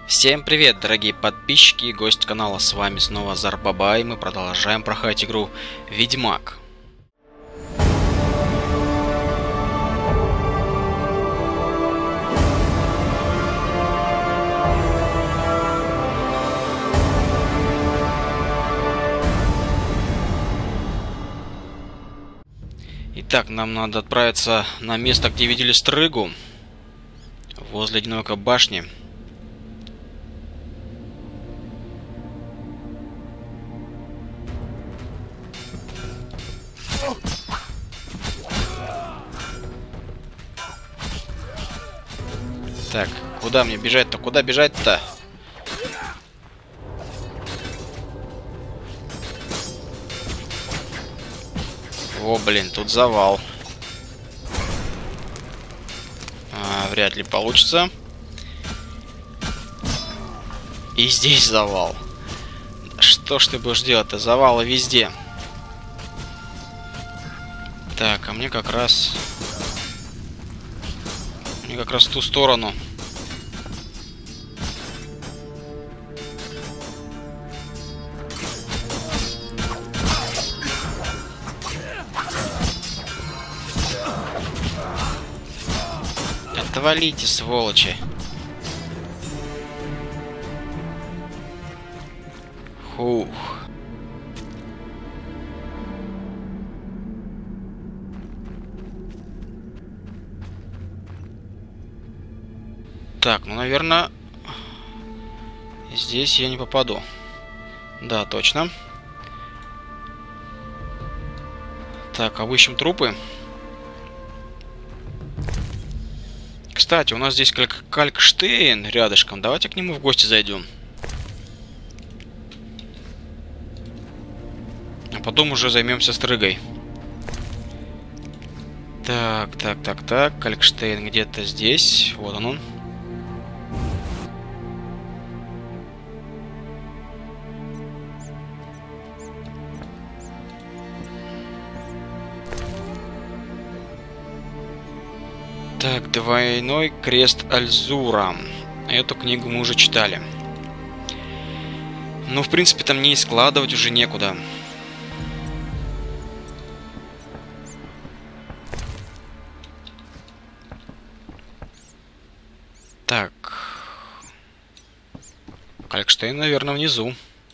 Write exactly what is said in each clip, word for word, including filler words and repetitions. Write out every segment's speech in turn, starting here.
Всем привет, дорогие подписчики и гости канала, с вами снова Зарбаба, и мы продолжаем проходить игру Ведьмак. Итак, нам надо отправиться на место, где видели Стрыгу, возле одинокой башни. Так, куда мне бежать-то? Куда бежать-то? О, блин, тут завал. А, вряд ли получится. И здесь завал. Что ж ты будешь делать-то? Завалы везде. Так, а мне как раз... Мне как раз в ту сторону. Отвалите, сволочи. Хух. Так, ну, наверное, здесь я не попаду. Да, точно. Так, обыщем трупы. Кстати, у нас здесь Кальк Калькштейн рядышком. Давайте к нему в гости зайдем. А потом уже займемся Стрыгой. Так, так, так, так. Калькштейн где-то здесь. Вот он он. Так, двойной крест Альзура. Эту книгу мы уже читали. Ну, в принципе, там не складывать уже некуда. Так. Калькштейн, наверное, внизу.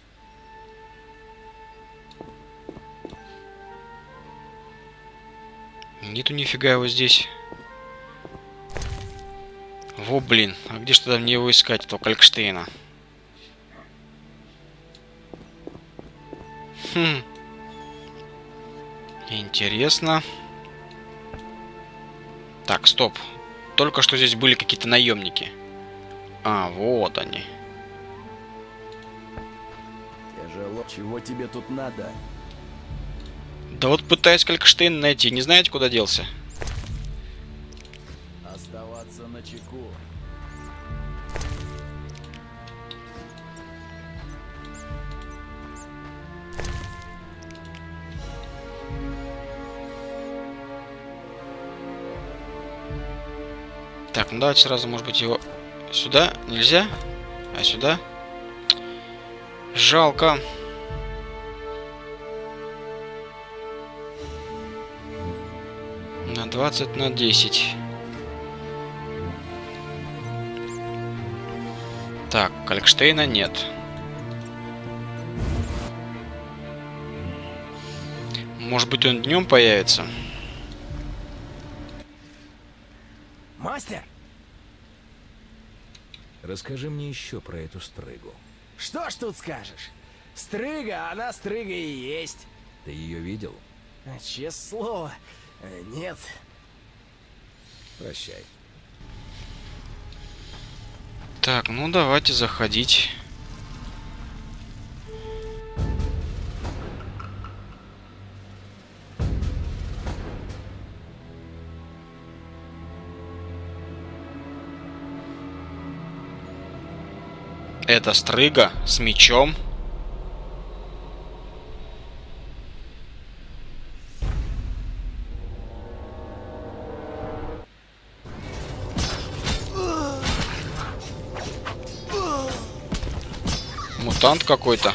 Нету нифига его здесь. Во, блин, а где ж тогда мне его искать, этого Калькштейна? Хм. Интересно. Так, стоп. Только что здесь были какие-то наемники. А, вот они. Тяжело. Чего тебе тут надо? Да вот пытаюсь Калькштейна найти. Не знаете, куда делся? Оставаться начеку. Так, ну давайте сразу, может быть, его сюда. Нельзя? А сюда? Жалко. На двадцать, на десять. Так, Калькштейна нет. Может быть, он днем появится? Мастер! Расскажи мне еще про эту Стрыгу. Что ж тут скажешь? Стрыга, она Стрыга и есть. Ты ее видел? Честное слово, нет. Прощай. Так, ну давайте заходить. Это Стрыга с мечом. мутант какой-то.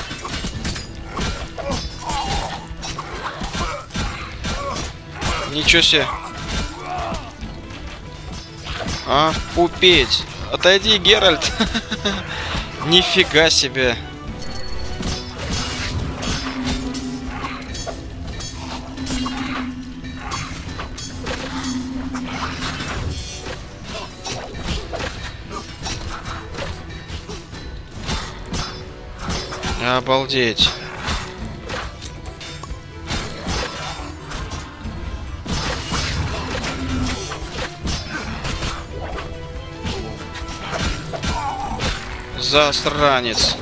Ничего себе. А, пупеть. Отойди, Геральт. Нифига себе. Обалдеть. Засранец.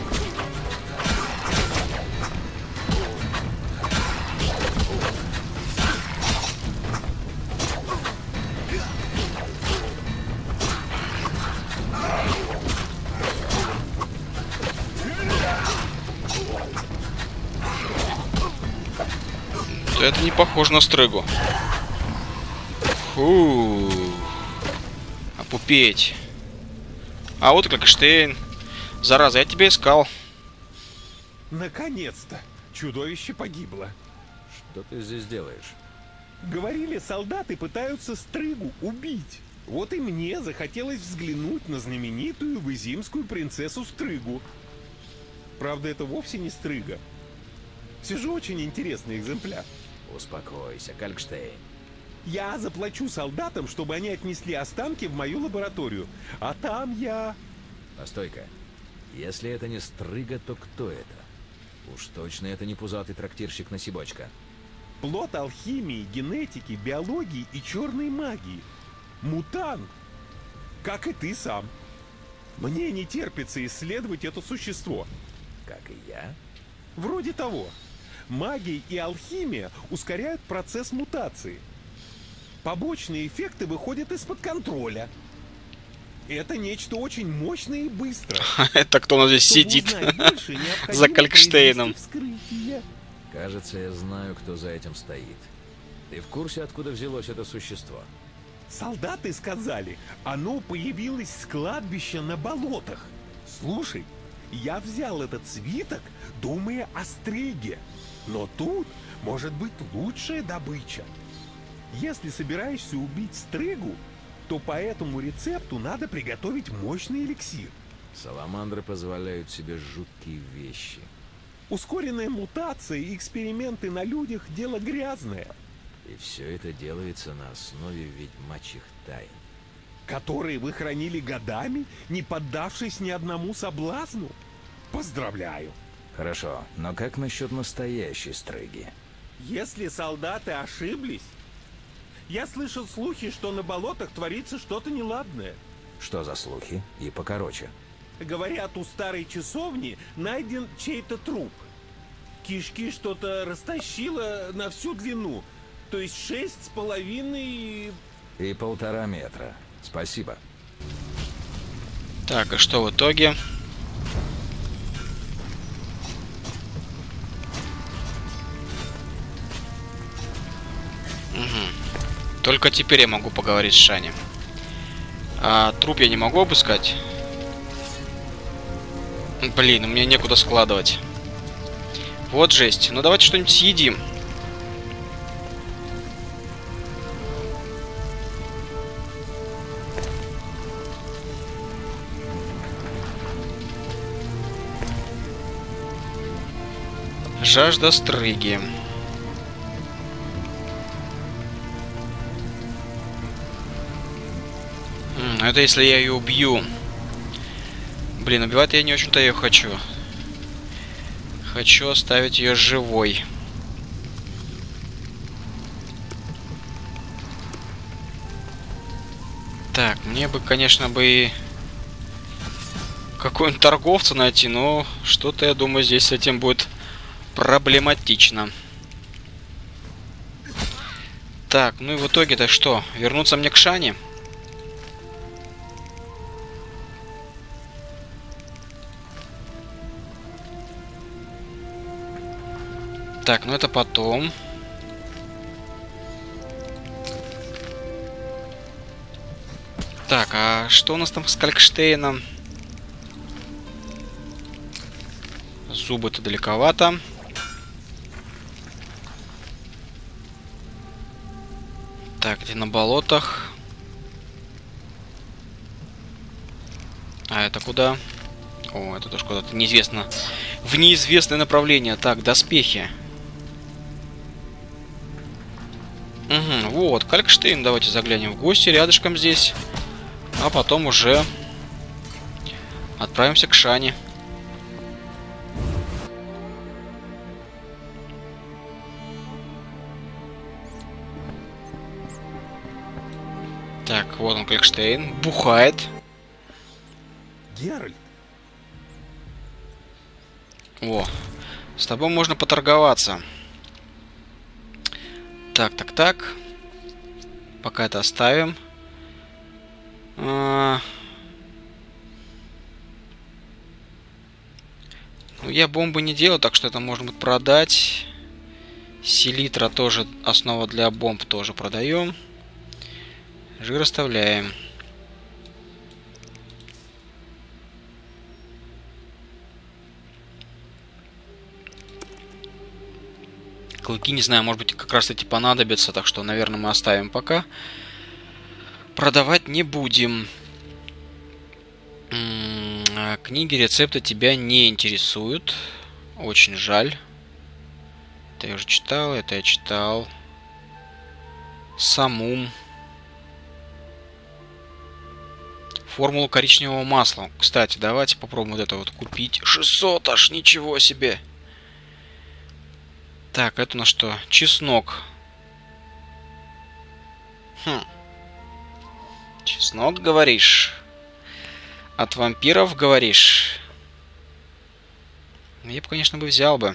Это не похоже на Стрыгу. Фу. Опупеть. А вот и Калькштейн. Зараза, я тебя искал. Наконец-то! Чудовище погибло. Что ты здесь делаешь? Говорили, солдаты пытаются Стрыгу убить. Вот и мне захотелось взглянуть на знаменитую визимскую принцессу Стрыгу. Правда, это вовсе не Стрыга. Все же очень интересный экземпляр. Успокойся, Калькштейн. Я заплачу солдатам, чтобы они отнесли останки в мою лабораторию. А там я... Постой-ка. Если это не Стрыга, то кто это? Уж точно это не пузатый трактирщик Насибочка. Плод алхимии, генетики, биологии и черной магии. Мутант. Как и ты сам. Мне не терпится исследовать это существо. Как и я? Вроде того. Магия и алхимия ускоряют процесс мутации. Побочные эффекты выходят из-под контроля. Это нечто очень мощное и быстрое. Это кто у нас здесь сидит за Калькштейном? Кажется, я знаю, кто за этим стоит. Ты в курсе, откуда взялось это существо? Солдаты сказали, оно появилось с кладбища на болотах. Слушай, я взял этот свиток, думая о Стриге. Но тут может быть лучшая добыча. Если собираешься убить Стригу, то по этому рецепту надо приготовить мощный эликсир. Саламандры позволяют себе жуткие вещи. Ускоренная мутация и эксперименты на людях – дело грязное. И все это делается на основе ведьмачьих тайн. Которые вы хранили годами, не поддавшись ни одному соблазну? Поздравляю. Хорошо, но как насчет настоящей Стриги? Если солдаты ошиблись... Я слышал слухи, что на болотах творится что-то неладное. Что за слухи? И покороче. Говорят, у старой часовни найден чей-то труп. Кишки что-то растащило на всю длину. То есть шесть с половиной... И полтора метра. Спасибо. Так, а что в итоге? Угу. Только теперь я могу поговорить с Шани. А труп я не могу обыскать? Блин, у меня некуда складывать. Вот жесть. Ну давайте что-нибудь съедим. Жажда Стриги. М, это если я ее убью. Блин, убивать я не очень-то ее хочу. Хочу оставить ее живой. Так, мне бы, конечно, бы и какого-нибудь торговца найти, но что-то, я думаю, здесь с этим будет проблематично. Так, ну и в итоге-то что? Вернуться мне к Шане? Так, ну это потом. Так, а что у нас там с Калькштейном? зубы-то далековато. Так, где на болотах? А это куда? О, это тоже куда-то неизвестно. В неизвестное направление. Так, доспехи. Угу, вот, Калькштейн. Давайте заглянем в гости рядышком здесь. А потом уже отправимся к Шане. Так, вот он, Калькштейн. Бухает. Геральт, О, с тобой можно поторговаться. Так, так, так. Пока это оставим. А... Ну, я бомбы не делаю, так что это можно будет продать. Селитра тоже, основа для бомб, тоже продаем. Жир оставляем. Клыки, не знаю, может быть, как раз эти понадобятся, так что, наверное, мы оставим пока. Продавать не будем. М-м, книги, рецепты тебя не интересуют. Очень жаль. Это я уже читал, это я читал. Самум. Формулу коричневого масла. Кстати, давайте попробуем вот это вот купить. шестьсот аж, ничего себе. Так, это на что? Чеснок. Хм. Чеснок, говоришь? От вампиров, говоришь? Я бы, конечно, бы взял бы.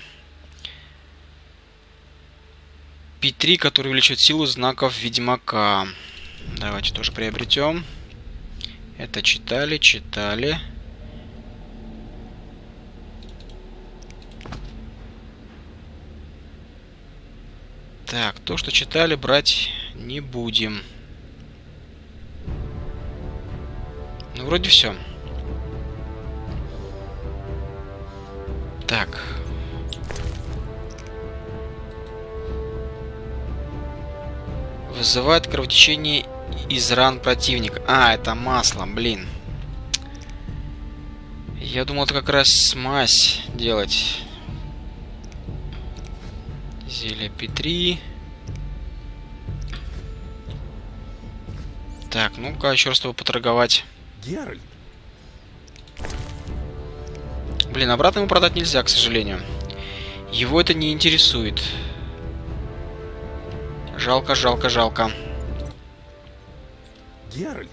пи три, который увеличивает силу знаков Ведьмака. Давайте тоже приобретем. Это читали, читали. Так, то, что читали, брать не будем. Ну, вроде все. Так. Вызывает кровотечение из ран противника. А, это масло, блин. Я думал, это как раз смазь делать. Зелье пи три. Так, ну-ка, еще раз с тобой поторговать. Геральт, Блин, обратно ему продать нельзя, к сожалению. Его это не интересует. Жалко, жалко, жалко. Геральт,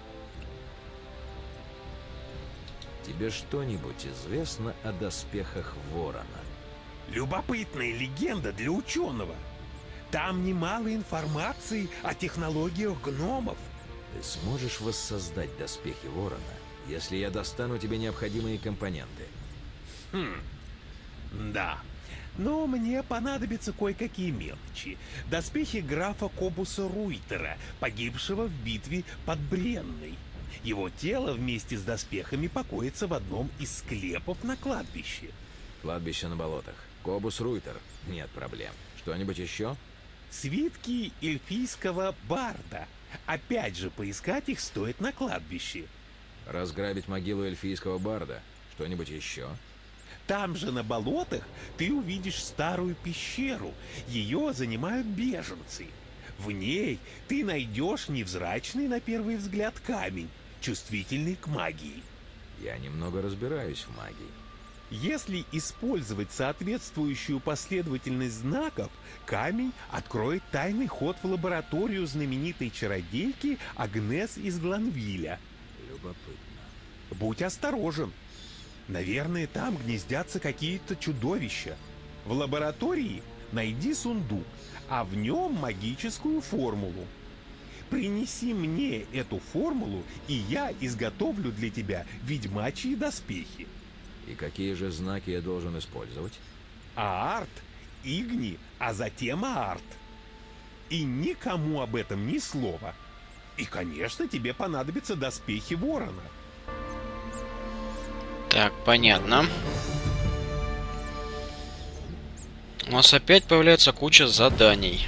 Тебе что-нибудь известно о доспехах Ворона? любопытная легенда для ученого. Там немало информации о технологиях гномов. Ты сможешь воссоздать доспехи Ворона, если я достану тебе необходимые компоненты? Хм, да. Но мне понадобятся кое-какие мелочи. Доспехи графа Кобуса Руйтера, погибшего в битве под Бренной. Его тело вместе с доспехами покоится в одном из склепов на кладбище. Кладбище на болотах. Кобус Руйтер. Нет проблем. Что-нибудь еще? Свитки эльфийского барда. Опять же, поискать их стоит на кладбище. Разграбить могилу эльфийского барда. Что-нибудь еще? Там же на болотах ты увидишь старую пещеру. Ее занимают беженцы. В ней ты найдешь невзрачный на первый взгляд камень, чувствительный к магии. Я немного разбираюсь в магии. Если использовать соответствующую последовательность знаков, камень откроет тайный ход в лабораторию знаменитой чародейки Агнес из Гланвиля. Любопытно. Будь осторожен. Наверное, там гнездятся какие-то чудовища. В лаборатории найди сундук, а в нем магическую формулу. Принеси мне эту формулу, и я изготовлю для тебя ведьмачьи доспехи. И какие же знаки я должен использовать? Аарт, Игни, а затем Аарт. И никому об этом ни слова. И, конечно, тебе понадобятся доспехи Ворона. Так, понятно. У нас опять появляется куча заданий.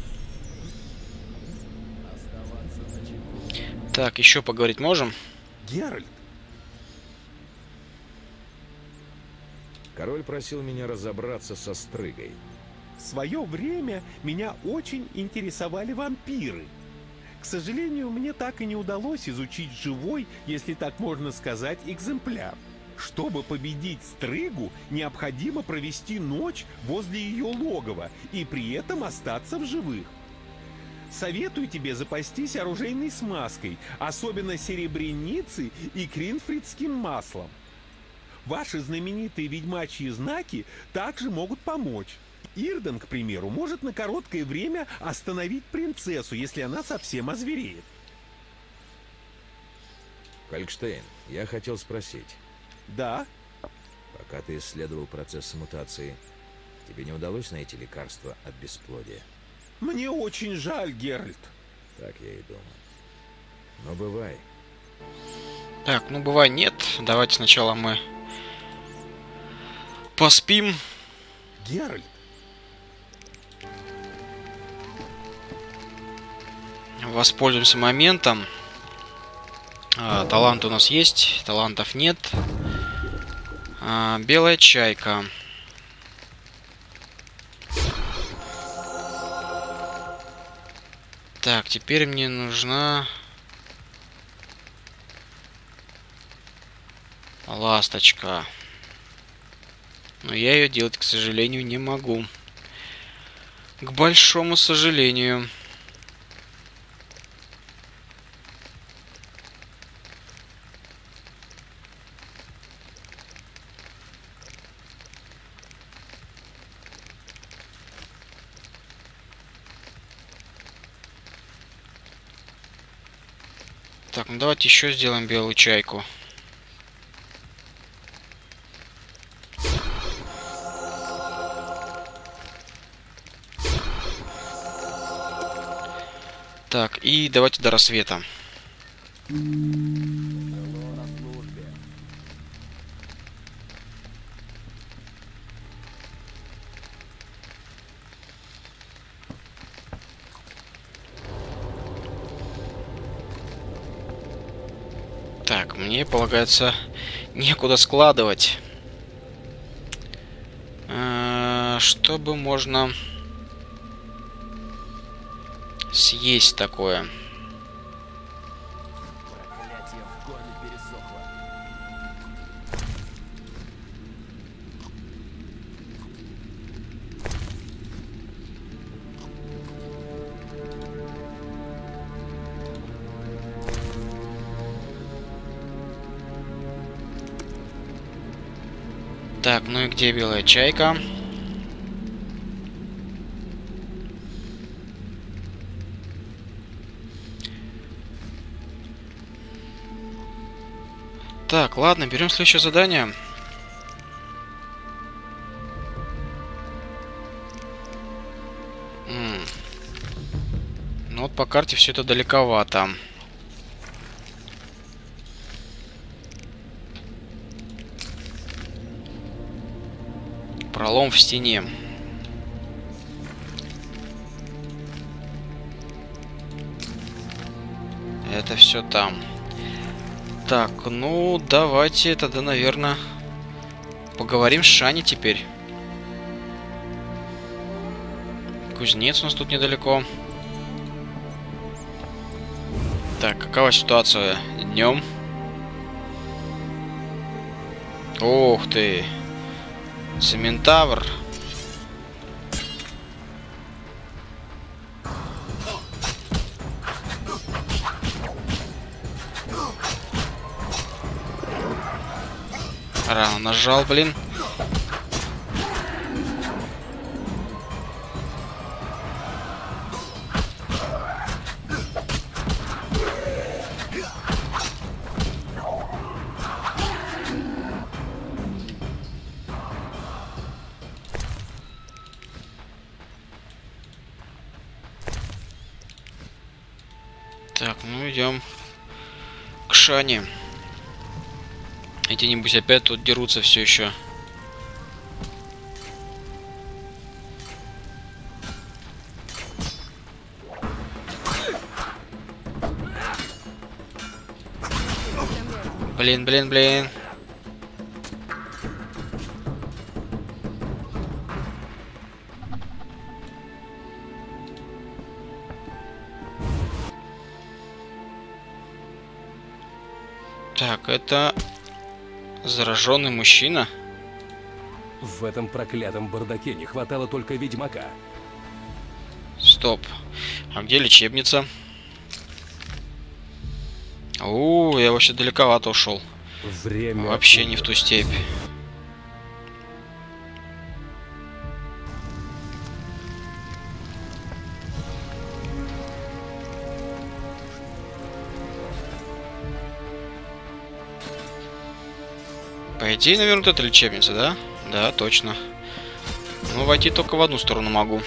Так, еще поговорить можем? Геральт, Король просил меня разобраться со Стрыгой. в свое время меня очень интересовали вампиры. К сожалению, мне так и не удалось изучить живой, если так можно сказать, экземпляр. Чтобы победить Стрыгу, необходимо провести ночь возле ее логова и при этом остаться в живых. Советую тебе запастись оружейной смазкой, особенно серебряницей и кринфридским маслом. Ваши знаменитые ведьмачьи знаки также могут помочь. Ирден, к примеру, может на короткое время остановить принцессу, если она совсем озвереет. Калькштейн, я хотел спросить. Да? Пока ты исследовал процесс мутации, тебе не удалось найти лекарство от бесплодия? Мне очень жаль, Геральт. Так я и думал. Но бывай. Так, ну бывай нет. Давайте сначала мы поспим. Геральт, Воспользуемся моментом. А, талант у нас есть, талантов нет. А, белая чайка. Так, теперь мне нужна ласточка. Но я ее делать, к сожалению, не могу. К большому сожалению. Так, ну давайте еще сделаем белую чайку. Так, и давайте до рассвета. Так, мне полагается некуда складывать. А, чтобы можно съесть такое. Проклятие, в горле пересохло. Так, ну и где белая чайка? Так, ладно, берем следующее задание. М. Ну вот по карте все это далековато. Пролом в стене. Это все там. Так, ну давайте тогда, наверное, поговорим с Шани теперь. Кузнец у нас тут недалеко. Так, какова ситуация днем? Ух ты! Цементавр. Рано нажал, блин. Так, ну идем к Шане. Эти, небось, опять тут дерутся все еще. Блин, блин, блин. Так, это зараженный мужчина. В этом проклятом бардаке не хватало только ведьмака. Стоп. А где лечебница? О, я вообще далековато ушел. Время Вообще не в ту степь. По идее, наверное, вот это лечебница, да? Да, точно. Ну, войти только в одну сторону могу.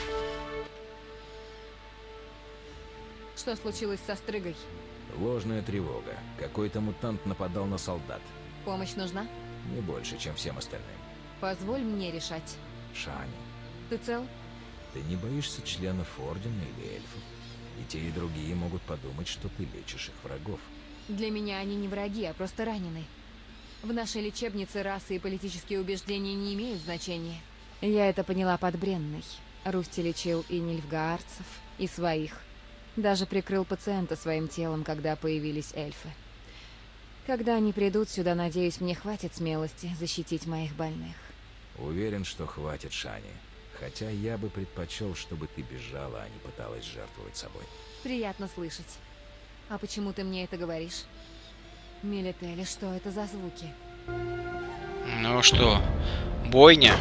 Что случилось со Стрыгой? Ложная тревога. Какой-то мутант нападал на солдат. Помощь нужна? Не больше, чем всем остальным. Позволь мне решать. Шани, Ты цел? ты не боишься членов Ордена или эльфов? И те, и другие могут подумать, что ты лечишь их врагов. Для меня они не враги, а просто ранены. В нашей лечебнице расы и политические убеждения не имеют значения. Я это поняла под Бренной. Русти лечил и нильфгаарцев, и своих. Даже прикрыл пациента своим телом, когда появились эльфы. Когда они придут сюда, надеюсь, мне хватит смелости защитить моих больных. Уверен, что хватит, Шани. Хотя я бы предпочел, чтобы ты бежала, а не пыталась жертвовать собой. Приятно слышать. А почему ты мне это говоришь? Милетели, что это за звуки? Ну что, бойня?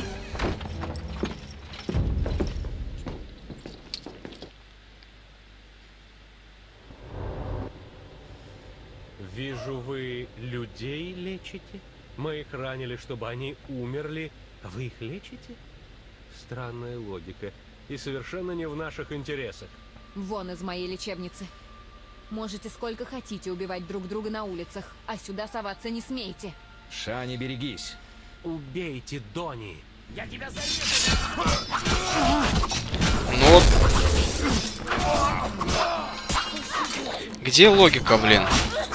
Вижу, вы людей лечите? Мы их ранили, чтобы они умерли, а вы их лечите? Странная логика. И совершенно не в наших интересах. Вон из моей лечебницы. Можете сколько хотите убивать друг друга на улицах, а сюда соваться не смейте. Шани, берегись! Убейте Дони! Я тебя зарежу! Ну вот. Где логика, блин?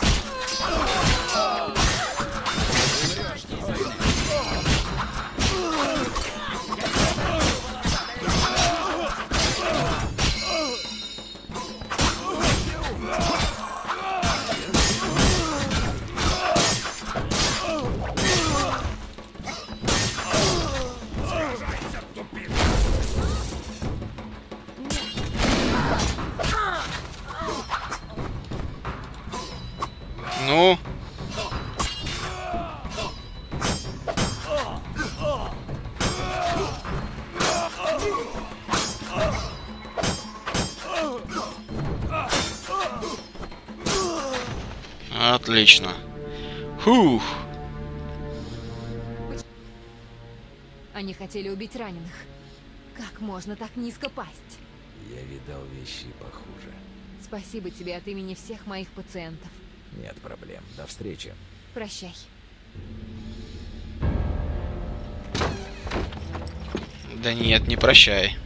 Ну. Отлично. Фух. Они хотели убить раненых. Как можно так низко пасть? Я видал вещи похуже. Спасибо тебе от имени всех моих пациентов. Нет проблем. До встречи. Прощай. Да нет, не прощай.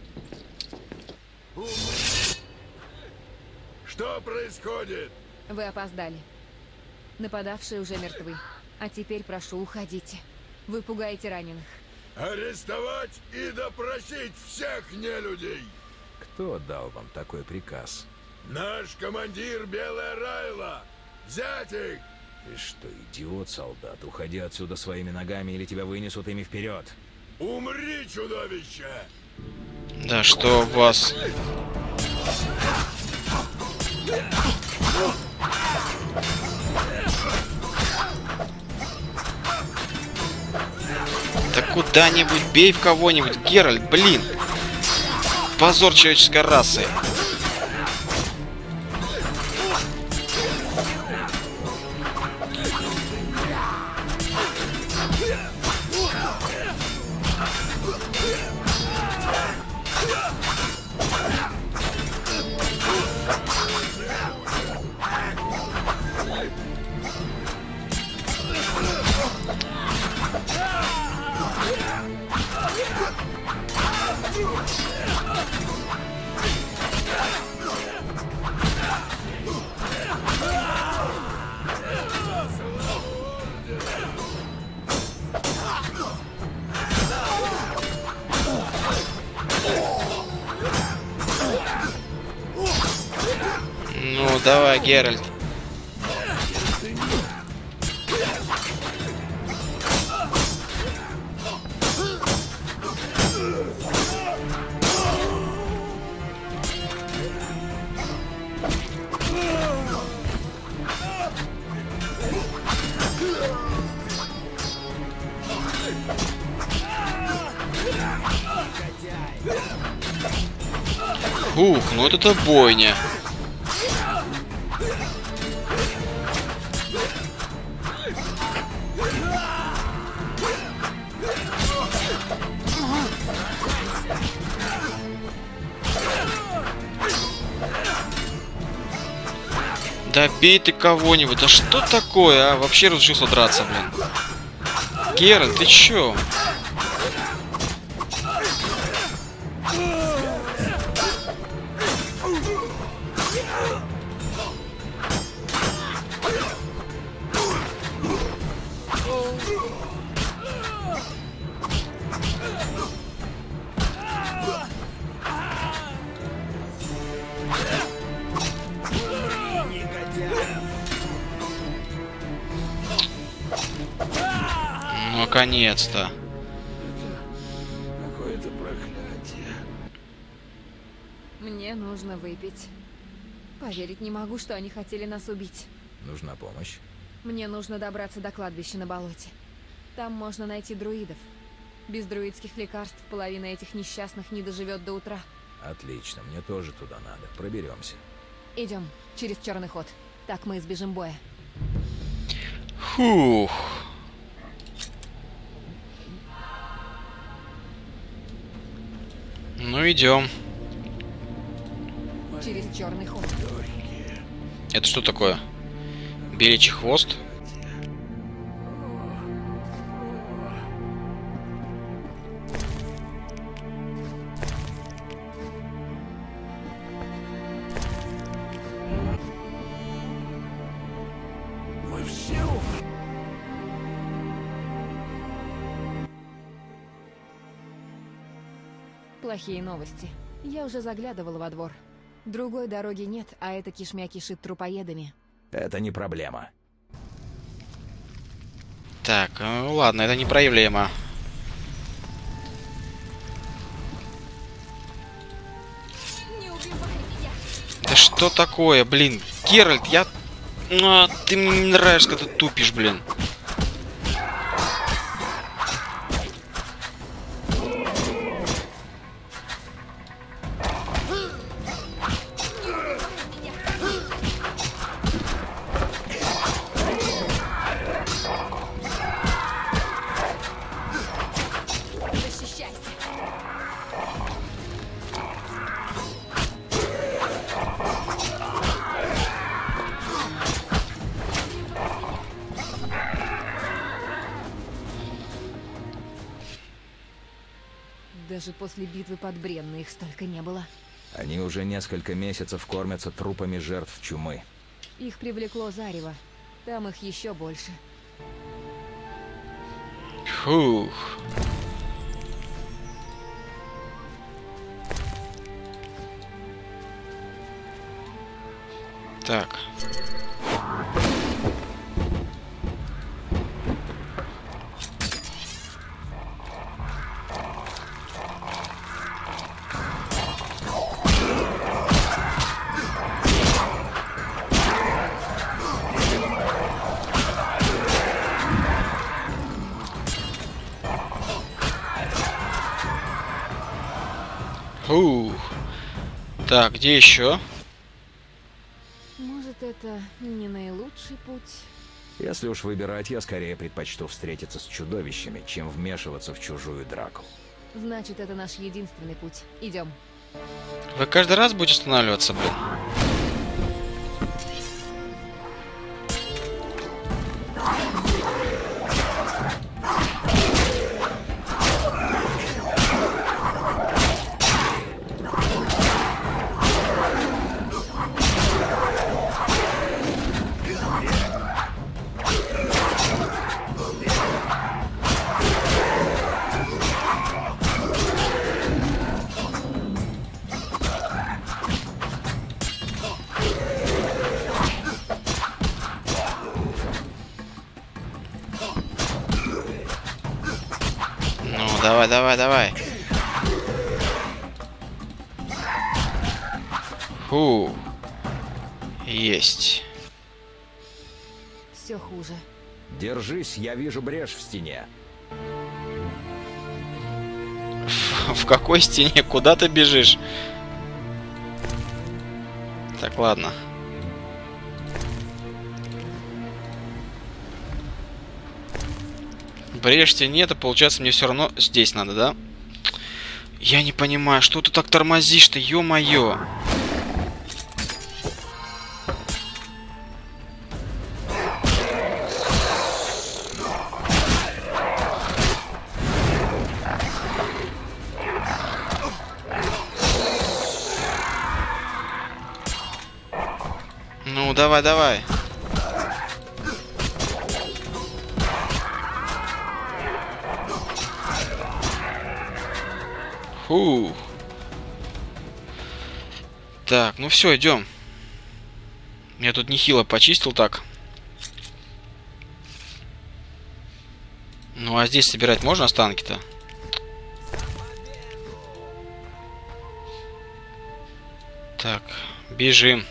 Что происходит? Вы опоздали. Нападавшие уже мертвы. А теперь прошу, уходите. Вы пугаете раненых. Арестовать и допросить всех нелюдей! Кто дал вам такой приказ? Наш командир Белая Райла! Взять их! Ты что, идиот, солдат? Уходи отсюда своими ногами, или тебя вынесут ими вперед. Умри, чудовище! Да что вас... Да куда-нибудь бей в кого-нибудь, Геральт, блин! Позор человеческой расы! Геральт, давай, Геральт. Ух, ну вот это бойня. Да бей ты кого-нибудь. Да что такое, а? Вообще разучился драться, блин. Геральт, ты чё? Наконец-то. Какое-то проклятие. Мне нужно выпить. Поверить не могу, что они хотели нас убить. Нужна помощь? Мне нужно добраться до кладбища на болоте. Там можно найти друидов. Без друидских лекарств половина этих несчастных не доживет до утра. Отлично, мне тоже туда надо. Проберемся. Идем через черный ход. Так мы избежим боя. Фух. Ну идем. Через черный ход. Это что такое? Беличий хвост? Мы все умрем. Плохие новости. Я уже заглядывала во двор. Другой дороги нет, а это кишмя кишит трупоедами. Это не проблема. Так, ну ладно, это не проблема. Не убивай меня! Да что такое, блин? Геральт, я... А, ты мне не нравишься, когда ты тупишь, блин. Даже после битвы под Бренной их столько не было. Они уже несколько месяцев кормятся трупами жертв чумы. Их привлекло зарево. Там их еще больше. Фух. Так. Фух. Так, где еще? Может, это не наилучший путь? Если уж выбирать, я скорее предпочту встретиться с чудовищами, чем вмешиваться в чужую драку. Значит, это наш единственный путь. Идем. Вы каждый раз будете останавливаться, блин? давай, давай, давай. Фу. Есть. Все хуже. Держись, я вижу брешь в стене. В какой стене? Куда ты бежишь? Так, ладно. Брешь в стене, это получается мне все равно здесь надо, да? Я не понимаю, что ты так тормозишь-то, ё-моё. Ну, давай, давай. Фу. Так, ну все, идем. Я тут нехило почистил так. Ну, а здесь собирать можно останки-то? Так, бежим.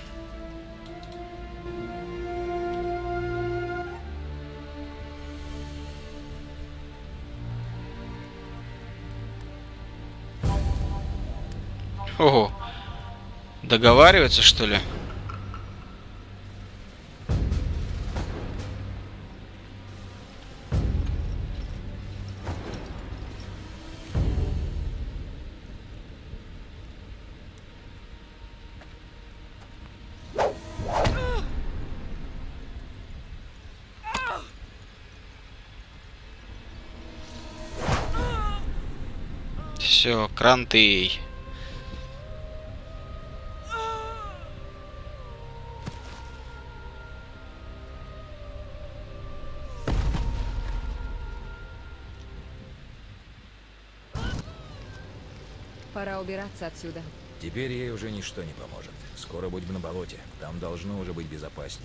Ого, договариваются, что ли? Все, кранты. Пора убираться отсюда. Теперь ей уже ничто не поможет. Скоро будем на болоте. Там должно уже быть безопасней.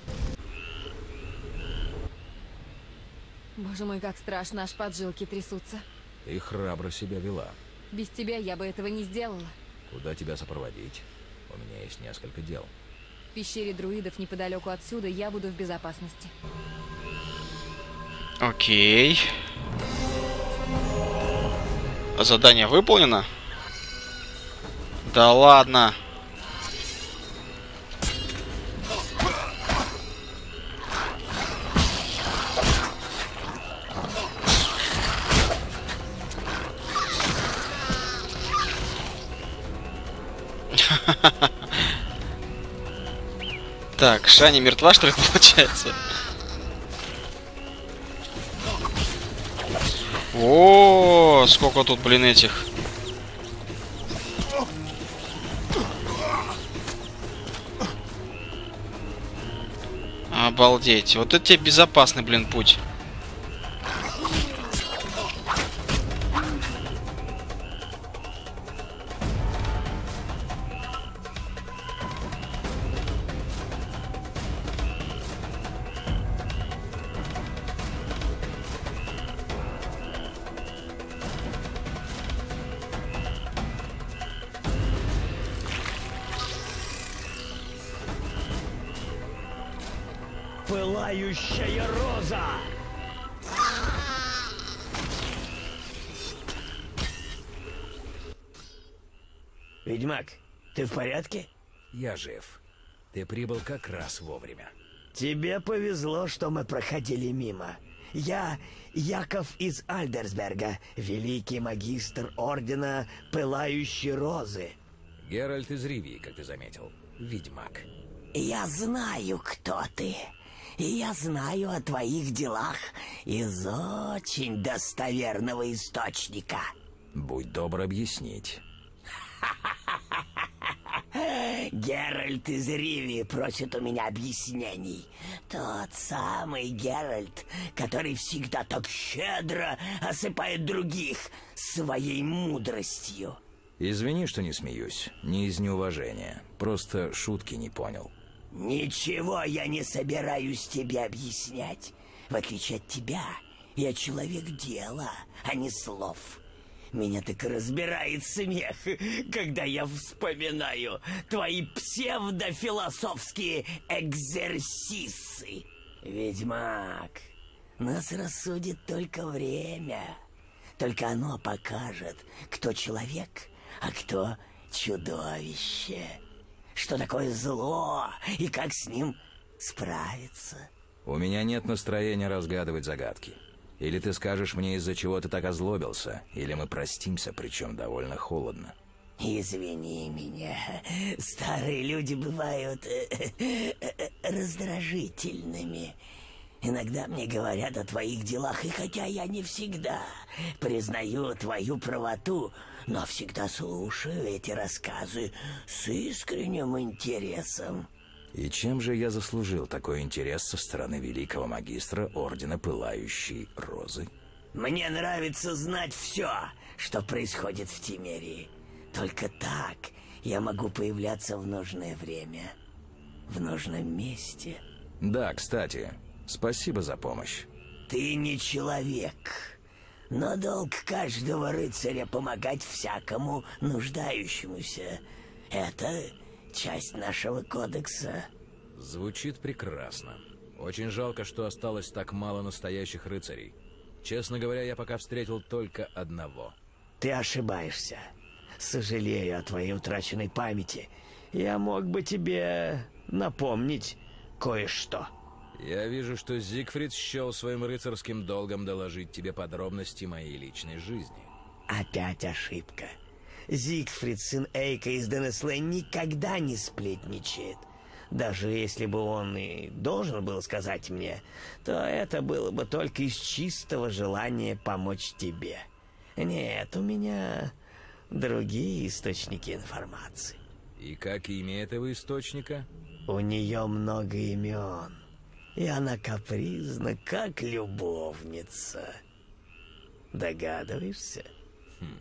Боже мой, как страшно, аж поджилки трясутся. Ты храбро себя вела. Без тебя я бы этого не сделала. Куда тебя сопроводить? У меня есть несколько дел. В пещере друидов неподалеку отсюда я буду в безопасности. Окей. Задание выполнено? Да ладно. Так, Шани мертва, что ли, получается? О, сколько тут, блин, этих. Обалдеть. Вот это тебе безопасный, блин, путь. Пылающая роза! Ведьмак, ты в порядке? Я жив. Ты прибыл как раз вовремя. Тебе повезло, что мы проходили мимо. Я Яков из Альдерсберга, великий магистр Ордена Пылающей Розы. Геральт из Ривии, как ты заметил. Ведьмак. Я знаю, кто ты. И я знаю о твоих делах из очень достоверного источника. Будь добр объяснить. Геральт из Ривии просит у меня объяснений. Тот самый Геральт, который всегда так щедро осыпает других своей мудростью. Извини, что не смеюсь. Не из неуважения. Просто шутки не понял. Ничего я не собираюсь тебе объяснять. В отличие от тебя, Я человек дела, а не слов. Меня так и разбирает смех, когда я вспоминаю твои псевдофилософские экзерсисы. Ведьмак, нас рассудит только время. Только оно покажет, кто человек, а кто чудовище. Что такое зло и как с ним справиться. У меня нет настроения разгадывать загадки. Или ты скажешь мне, из-за чего ты так озлобился, или мы простимся, причем довольно холодно. Извини меня, старые люди бывают раздражительными. Иногда мне говорят о твоих делах, и хотя я не всегда признаю твою правоту, но всегда слушаю эти рассказы с искренним интересом. И чем же я заслужил такой интерес со стороны великого магистра Ордена Пылающей Розы? Мне нравится знать все, что происходит в Тимерии. Только так я могу появляться в нужное время, в нужном месте. Да, кстати, спасибо за помощь. Ты не человек, но долг каждого рыцаря помогать всякому нуждающемуся. Это часть нашего кодекса. Звучит прекрасно. Очень жалко, что осталось так мало настоящих рыцарей. Честно говоря, я пока встретил только одного. Ты ошибаешься. Сожалею о твоей утраченной памяти. Я мог бы тебе напомнить кое-что. Я вижу, что Зигфрид счел своим рыцарским долгом доложить тебе подробности моей личной жизни. Опять ошибка. Зигфрид, сын Эйка из Денеслейн, никогда не сплетничает. Даже если бы он и должен был сказать мне, то это было бы только из чистого желания помочь тебе. Нет, у меня другие источники информации. И как имя этого источника? У нее много имен, и она капризна, как любовница. Догадываешься? Хм.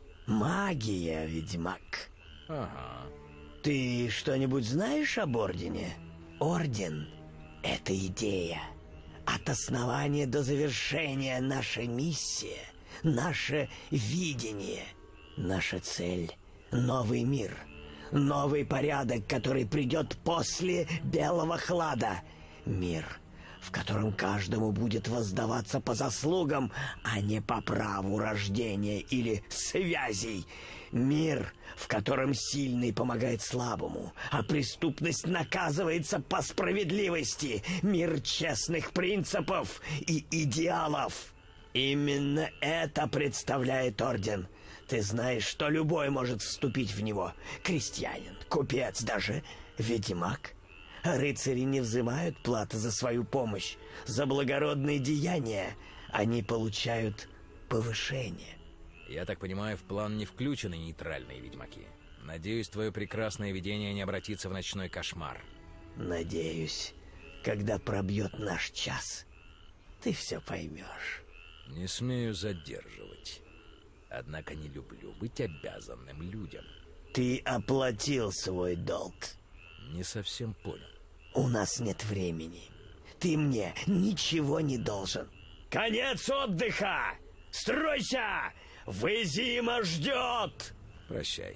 Магия, ведьмак. Ага. Ты что-нибудь знаешь об Ордене? Орден — это идея. От основания до завершения наша миссия, наше видение, наша цель — новый мир, новый порядок, который придет после Белого Хлада. Мир, в котором каждому будет воздаваться по заслугам, а не по праву рождения или связей. Мир, в котором сильный помогает слабому, а преступность наказывается по справедливости. Мир честных принципов и идеалов. Именно это представляет Орден. Ты знаешь, что любой может вступить в него. Крестьянин, купец, даже ведьмак. Рыцари не взимают платы за свою помощь. За благородные деяния они получают повышение. Я так понимаю, в план не включены нейтральные ведьмаки. Надеюсь, твое прекрасное видение не обратится в ночной кошмар. Надеюсь, когда пробьет наш час, ты все поймешь. Не смею задерживать. Однако не люблю быть обязанным людям. Ты оплатил свой долг. Не совсем понял. У нас нет времени. Ты мне ничего не должен. Конец отдыха! Стройся! Вызима ждет! Прощай.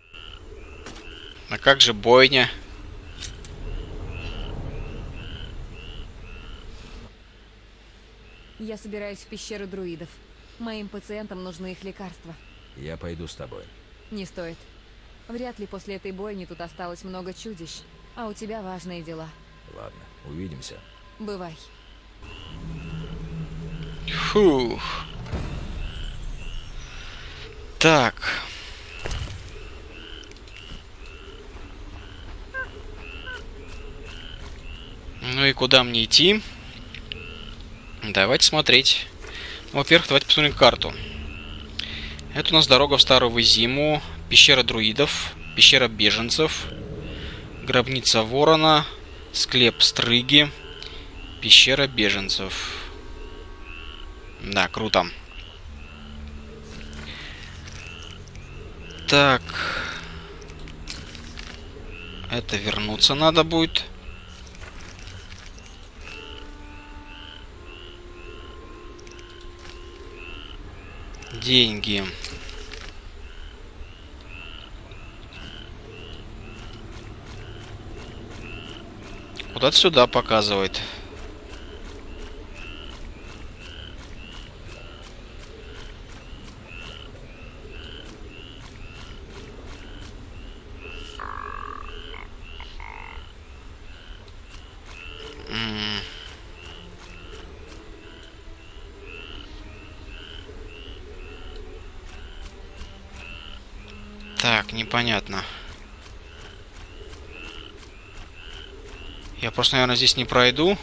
А как же бойня? Я собираюсь в пещеру друидов. Моим пациентам нужны их лекарства. Я пойду с тобой. Не стоит. Вряд ли после этой бойни тут осталось много чудищ, а у тебя важные дела. Ладно, увидимся. Бывай. Фух. Так. Ну и куда мне идти? Давайте смотреть. Во-первых, давайте посмотрим карту. Это у нас дорога в Старую Вызиму, пещера друидов, пещера беженцев, гробница ворона, склеп стрыги, пещера беженцев. Да, круто. Так. Это вернуться надо будет. Деньги. Куда-то сюда показывает. М. Так, непонятно. Я просто, наверное, здесь не пройду.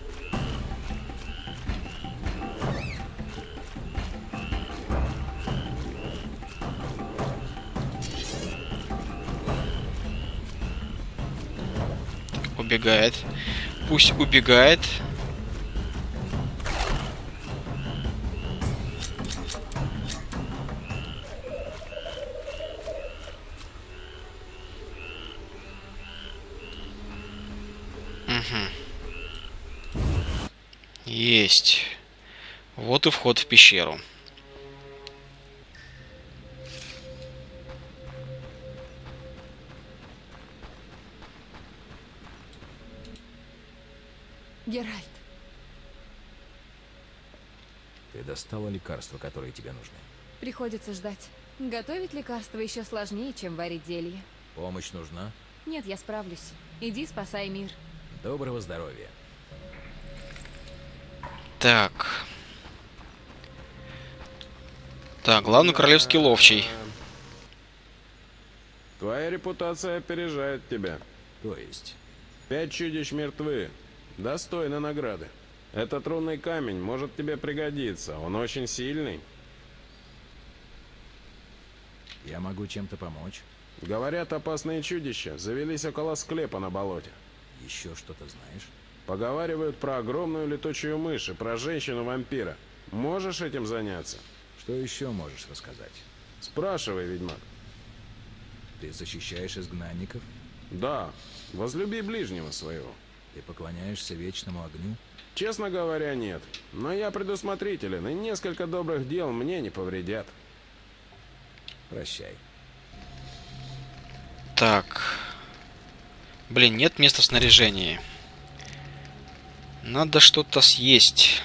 Так, убегает. Пусть убегает. Есть. Вот и вход в пещеру. Геральт. Ты достала лекарства, которые тебе нужны. Приходится ждать. Готовить лекарства еще сложнее, чем варить зелье. Помощь нужна? Нет, я справлюсь. Иди, спасай мир. Доброго здоровья. Так. Так, главный королевский ловчий. Твоя репутация опережает тебя. То есть? Пять чудищ мертвы. Достойны награды. Этот рунный камень может тебе пригодиться. Он очень сильный. Я могу чем-то помочь? Говорят, опасные чудища завелись около склепа на болоте. Еще что-то знаешь? Поговаривают про огромную летучую мышь и про женщину-вампира. Можешь этим заняться? Что еще можешь рассказать? Спрашивай, ведьмак. Ты защищаешь изгнанников? Да. Возлюби ближнего своего. Ты поклоняешься вечному огню? Честно говоря, нет. Но я предусмотрителен, и несколько добрых дел мне не повредят. Прощай. Так. Блин, нет места в снаряжении. Надо что-то съесть.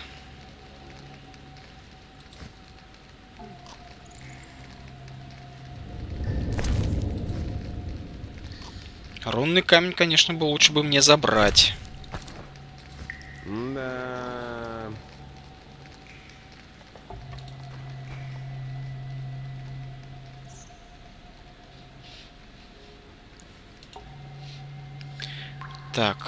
Рунный камень, конечно, бы лучше бы мне забрать. Да. Так.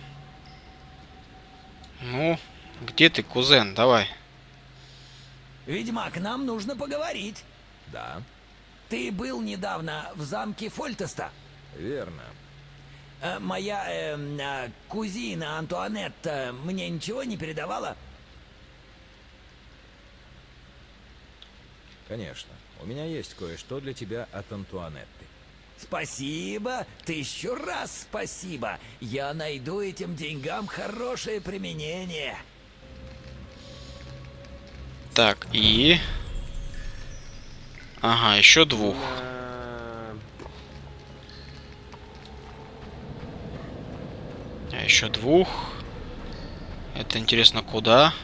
Ну, где ты, кузен? Давай. Ведьмак, нам нужно поговорить. Да, Ты был недавно в замке Фольтеста. верно. Э, моя э, э, кузина Антуанетта мне ничего не передавала? Конечно. У меня есть кое-что для тебя от Антуанетты. Спасибо, тысячу раз спасибо. Я найду этим деньгам хорошее применение. Так, и... Ага, еще двух. Да. А еще двух. Это интересно куда?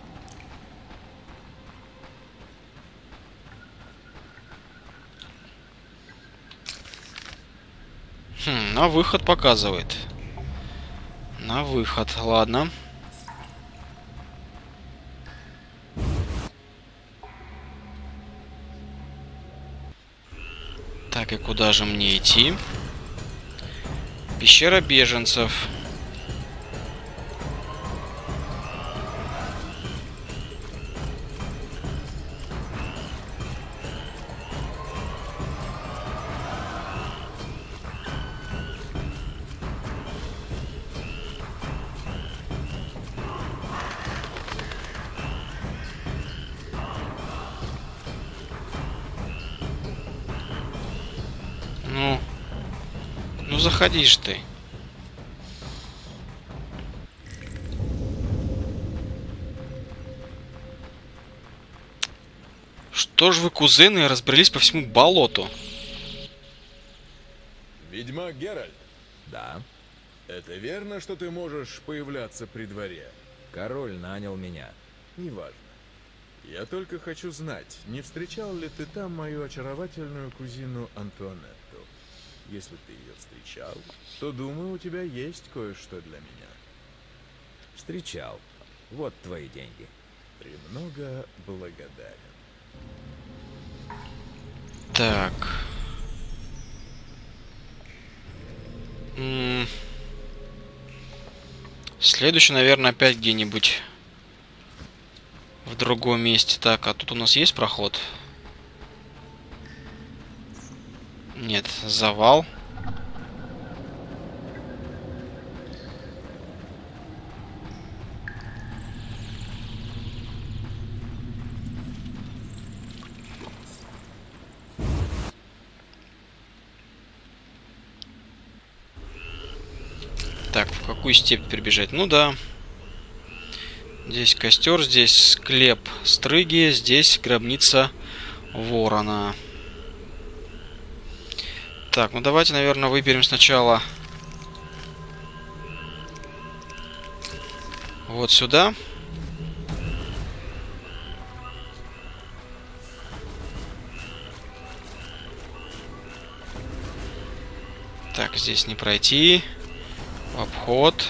Хм, на выход показывает. На выход, ладно. Так, и куда же мне идти? Пещера беженцев. Ну, ну заходишь ты. Что ж вы, кузены, разбрелись по всему болоту? Ведьмак Геральт, Да, это верно, что ты можешь появляться при дворе? король нанял меня. Неважно. Я только хочу знать, не встречал ли ты там мою очаровательную кузину Антуанетту? Если ты ее встречал, то, думаю, у тебя есть кое-что для меня. Встречал. Вот твои деньги. Премного благодарен. Так. М-м. Следующий, наверное, опять где-нибудь в другом месте. Так, а тут у нас есть проход? Нет, завал. Так, в какую степь перебежать? Ну да. Здесь костер, здесь склеп стрыги, здесь гробница ворона. Так, ну давайте, наверное, выберем сначала вот сюда. Так, здесь не пройти. В обход.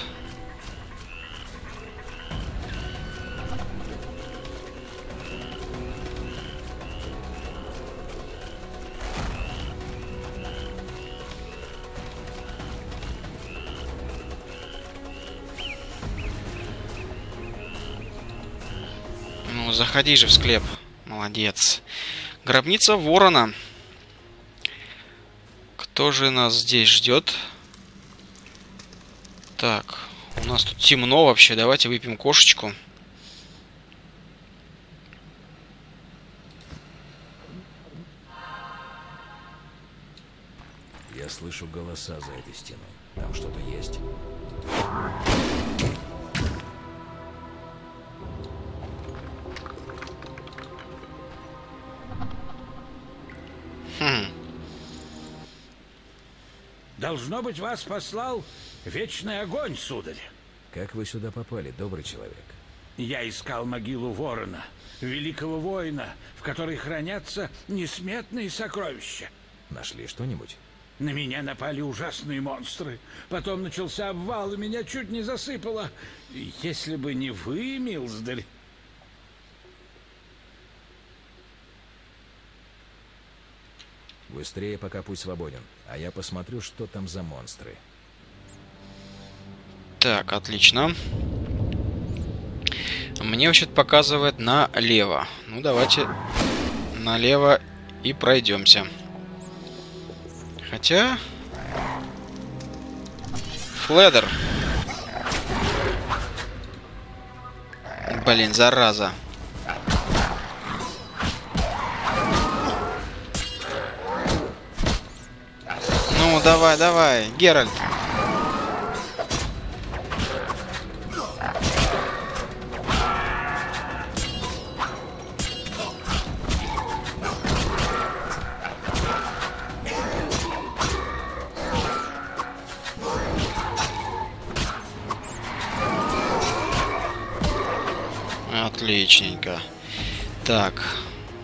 Ну, заходи же в склеп. Молодец. Гробница ворона. Кто же нас здесь ждет? Так, у нас тут темно вообще. Давайте выпьем кошечку. Я слышу голоса за этой стеной. Там что-то есть. Хм. Должно быть, вас послал вечный огонь, сударь. Как вы сюда попали, добрый человек? Я искал могилу ворона, великого воина, в которой хранятся несметные сокровища. Нашли что-нибудь? На меня напали ужасные монстры. Потом начался обвал, и меня чуть не засыпало. Если бы не вы, милздарь... Быстрее, пока путь свободен. А я посмотрю, что там за монстры. Так, отлично. Мне вообще-то показывает налево. Ну, давайте налево и пройдемся. Хотя... Фледер. Блин, зараза. Ну, давай, давай, Геральт. Отличненько. Так.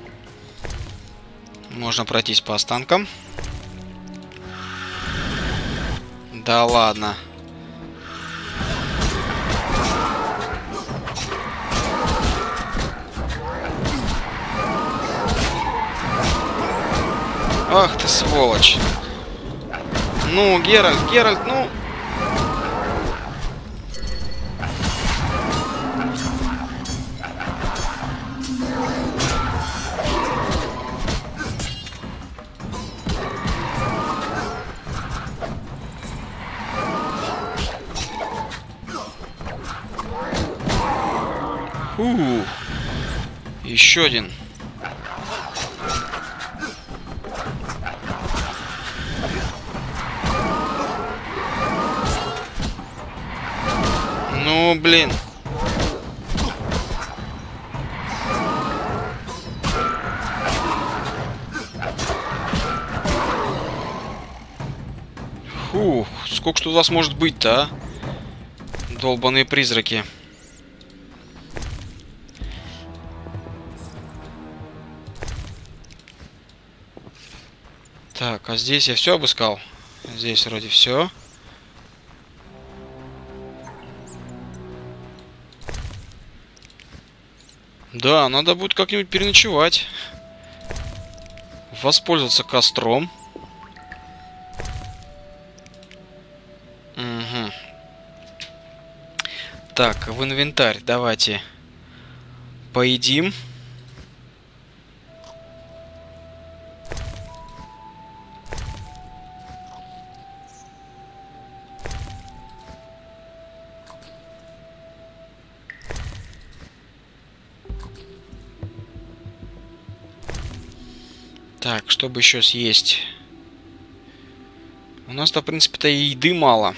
Можно пройтись по останкам. Да ладно. Ах ты сволочь. Ну, Геральт, Геральт, ну... Фу. Еще один. Ну, блин. Фух, сколько что у вас может быть-то, а? Долбаные призраки. Так, а здесь я все обыскал? Здесь вроде все. Да, надо будет как-нибудь переночевать. Воспользоваться костром. Угу. Так, в инвентарь давайте поедим. Так, чтобы еще съесть? У нас-то, в принципе-то, и еды мало.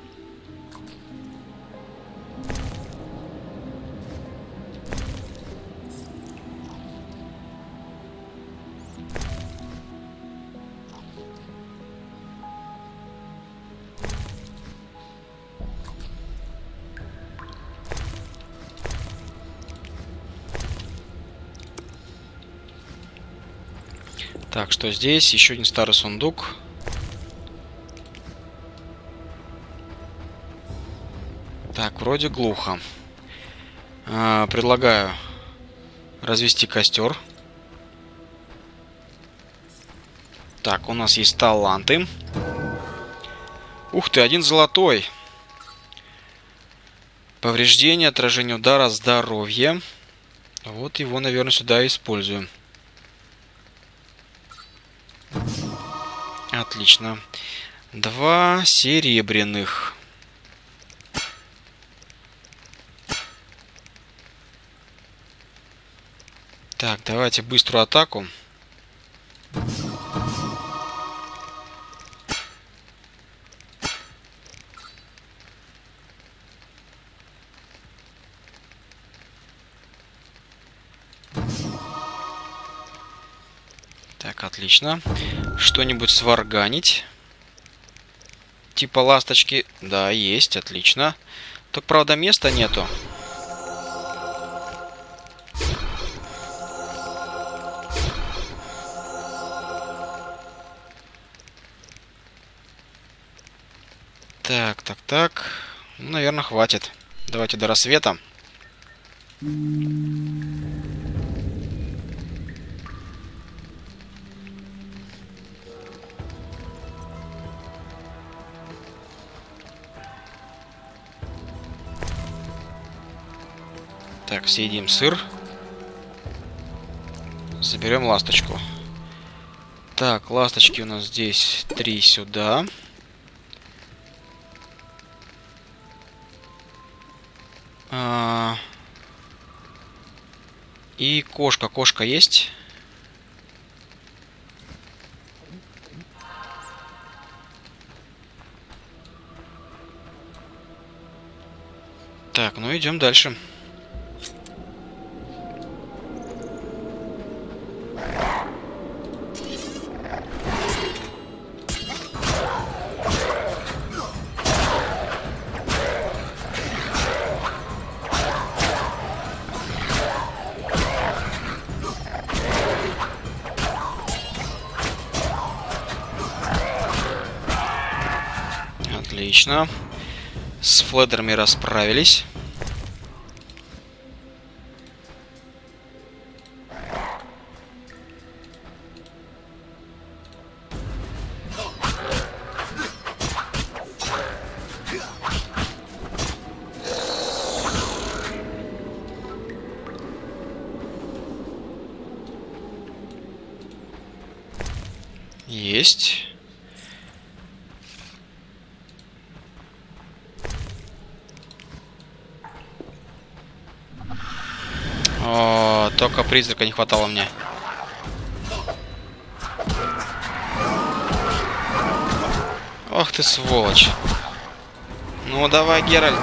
Так, что здесь? Еще один старый сундук. Так, вроде глухо. А, предлагаю развести костер. Так, у нас есть таланты. Ух ты, один золотой. Повреждение, отражение удара, здоровье. Вот его, наверное, сюда использую. Отлично. Два серебряных. Так, давайте быструю атаку. Так, отлично. Что-нибудь сварганить. Типа ласточки. Да, есть, отлично. Только, правда, места нету. Так, так, так. Ну, наверное, хватит. Давайте до рассвета. Так, съедим сыр. Заберем ласточку. Так, ласточки у нас здесь три сюда. А... И кошка. Кошка есть? Так, ну идем дальше. Отлично. С фледерами расправились. Есть. О, только призрака не хватало мне. Ох ты сволочь. Ну давай, Геральт.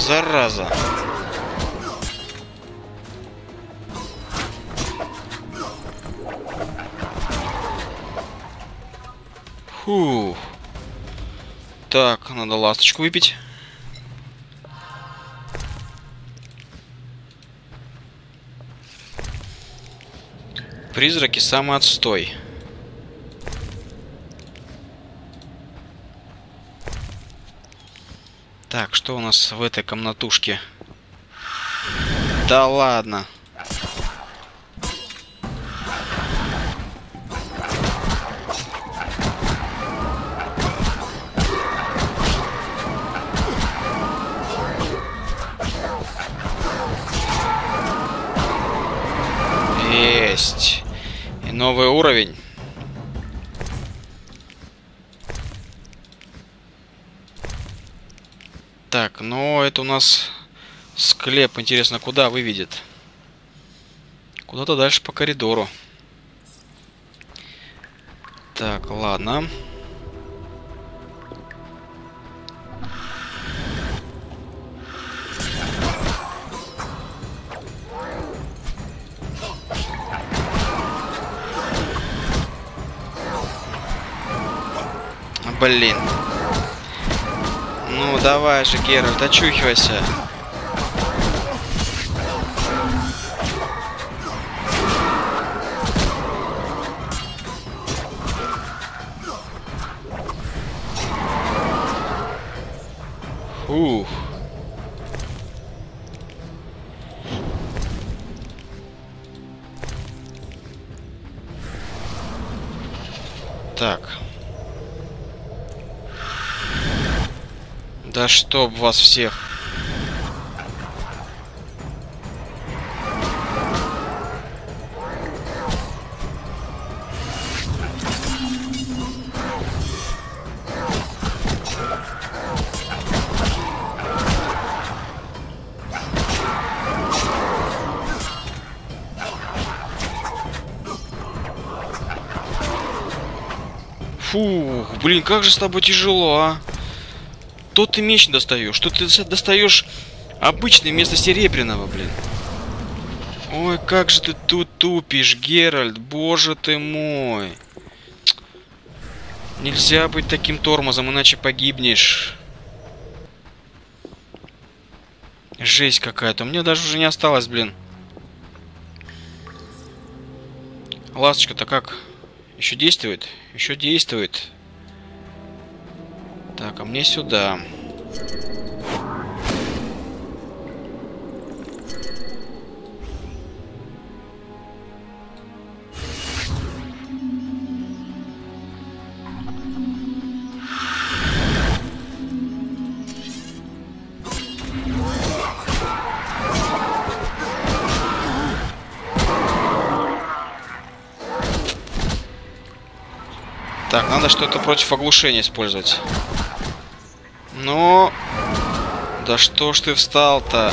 зараза. Фух. Так, надо ласточку выпить. Призраки самый отстой. Так, что у нас в этой комнатушке? Да ладно. Есть. И новый уровень. Так, ну это у нас склеп. Интересно, куда выведет? Куда-то дальше по коридору. Так, ладно. Блин. Ну, давай же, Геральт, очухивайся. Ух. Так. Да чтоб вас всех. Фух, блин, как же с тобой тяжело, а? То ты меч достаешь, что ты достаешь обычный вместо серебряного, блин. Ой, как же ты тут тупишь, Геральт, боже ты мой. Нельзя быть таким тормозом, иначе погибнешь. Жесть какая-то, у меня даже уже не осталось, блин. Ласточка-то как? Еще действует? Еще действует. Так, а мне сюда. Так, надо что-то против оглушения использовать. Ну, да что ж ты встал-то?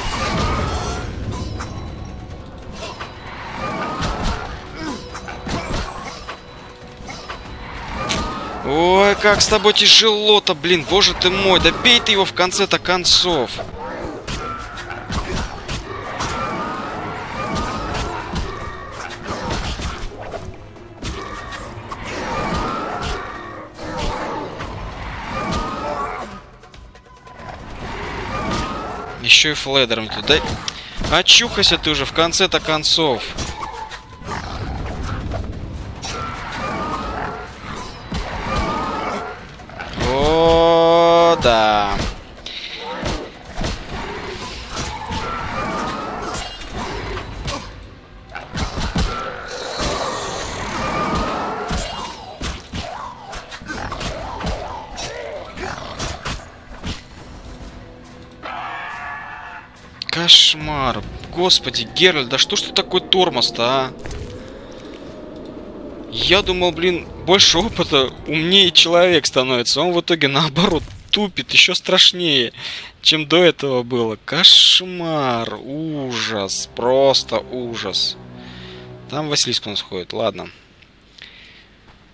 Ой, как с тобой тяжело-то, блин, боже ты мой, да бей ты его в конце-то концов. Еще и фледером туда. Очухайся ты уже в конце-то концов. О, да. Кошмар. Господи, Геральт, да что ж ты такой тормоз-то, а? Я думал, блин, больше опыта, умнее человек становится. Он в итоге, наоборот, тупит еще страшнее, чем до этого было. Кошмар. Ужас. Просто ужас. Там Василиск у нас ходит. Ладно.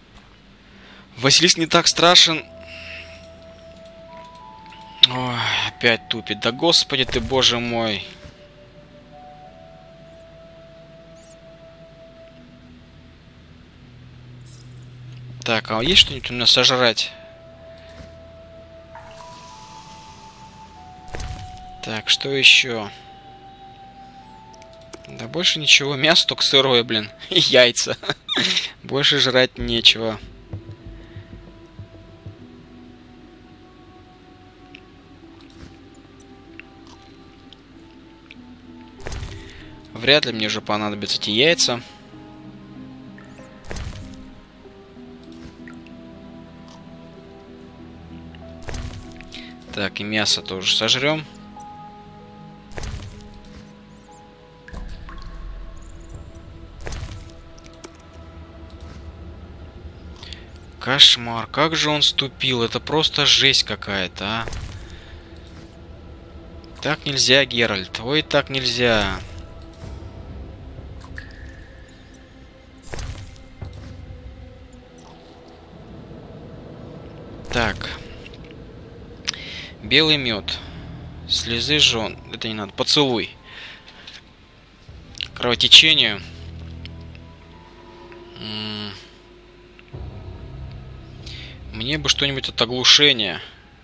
Василиск не так страшен. Ой, опять тупит. Да господи ты, боже мой. Так, а есть что-нибудь у меня сожрать? Так, что еще? Да больше ничего. Мясо только сырое, блин. И яйца. Больше жрать нечего. Вряд ли мне уже понадобятся эти яйца. Так, и мясо тоже сожрем. Кошмар, как же он ступил, это просто жесть какая-то, а. Так нельзя, Геральт, ой, так нельзя. Так. Белый мед. Слезы жен. Это не надо. Поцелуй. Кровотечение. М-м. Мне бы что-нибудь от оглушения.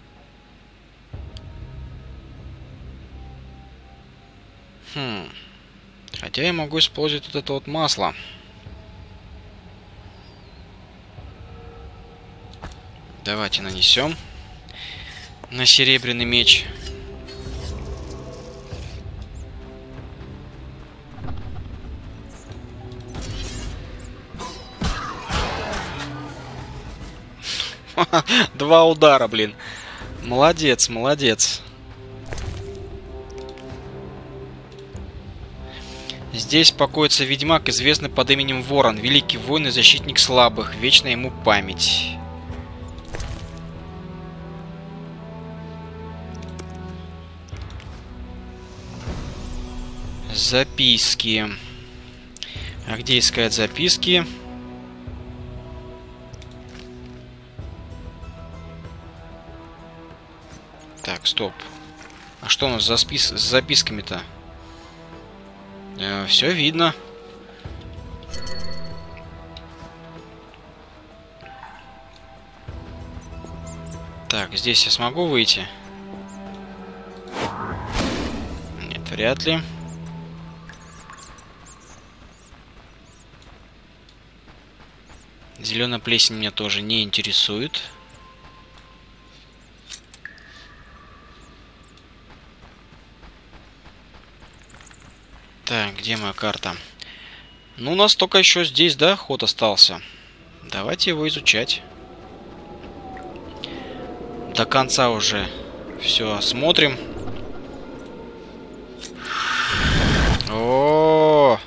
Хм. Хотя я могу использовать вот это вот масло. Давайте нанесем на серебряный меч. Два удара, блин. Молодец, молодец. Здесь покоится ведьмак, известный под именем Ворон, великий воин и защитник слабых. Вечна ему память. Записки. А где искать записки? Так, стоп. А что у нас за спис... с записками-то? Э, все видно. Так, здесь я смогу выйти? Нет, вряд ли. Зеленая плесень меня тоже не интересует. Так, где моя карта? Ну, у нас только еще здесь, да, ход остался. Давайте его изучать. До конца уже все осмотрим. О-о-о!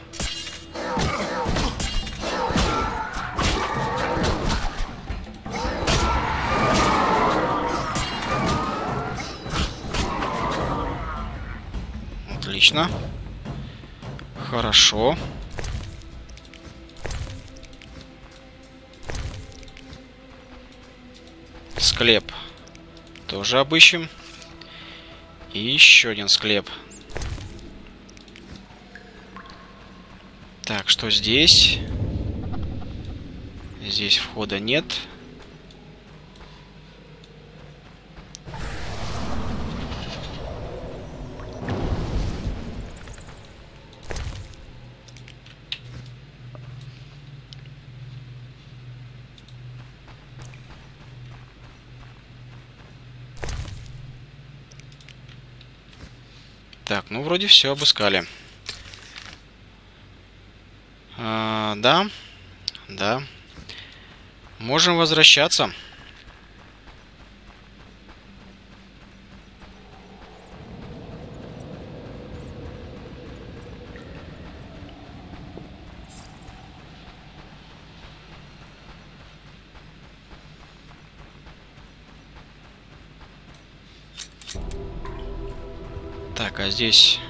Отлично. Хорошо. Склеп тоже обыщем. И еще один склеп. Так, что здесь? Здесь входа нет. Так, ну вроде все обыскали. А, да, да. Можем возвращаться. Так, а здесь...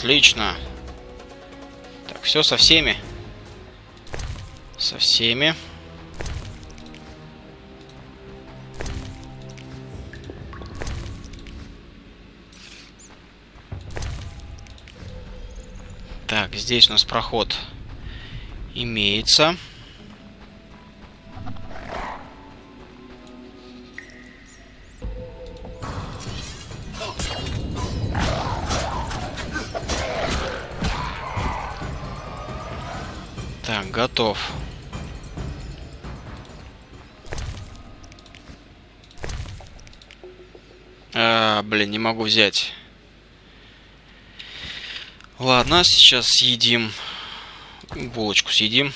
Отлично. Так, все со всеми. Со всеми. Так, здесь у нас проход имеется. Так, готов. А, блин, не могу взять. Ладно, сейчас съедим. Булочку съедим.